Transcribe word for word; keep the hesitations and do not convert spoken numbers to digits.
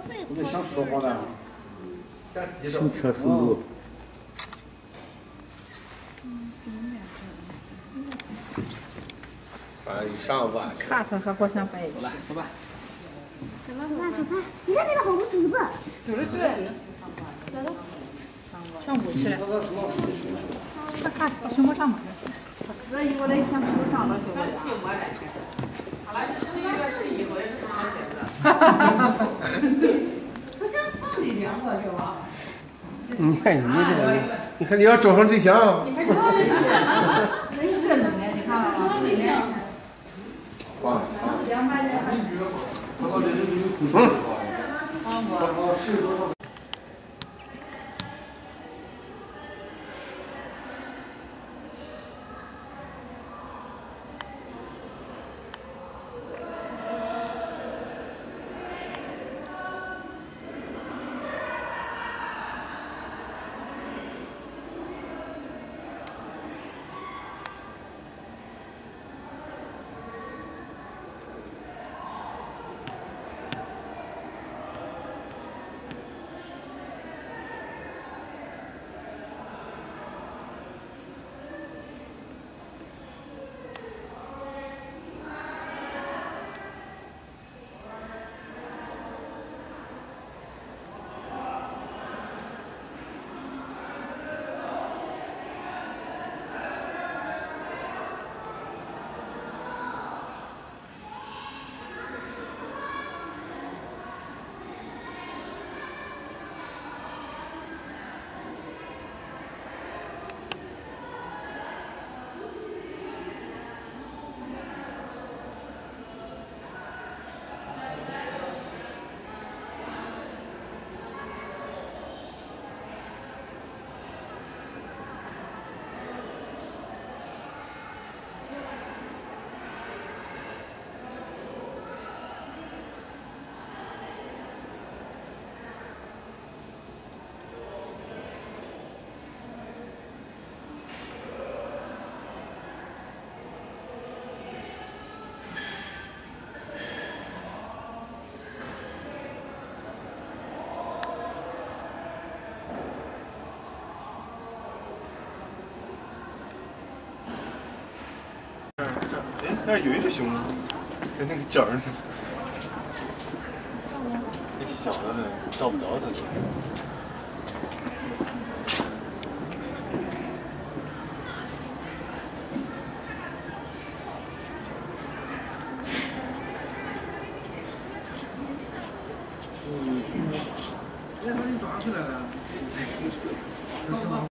你这想说话呢？ 行车出路。 反正一上午啊， 看他还好想摆一个。 走吧，走吧。 走吧，走吧。你看那个好多竹子。 走着走着。走着。上屋去了。他看到什么上嘛？ 这一我得想手上了，就我寂寞来着。好了，十一月十一号也是好日子。哈哈哈哈哈！他这放的两个是吧？ 你看你这个，你看你要照上对象。 你还照的是？真是的呢，你看了吗？对象。 哇！ 两百人。 嗯。 好不？ 那有一只熊，跟那个尖儿似的。那小的呢，找不着它。 嗯，那把你抓起来了。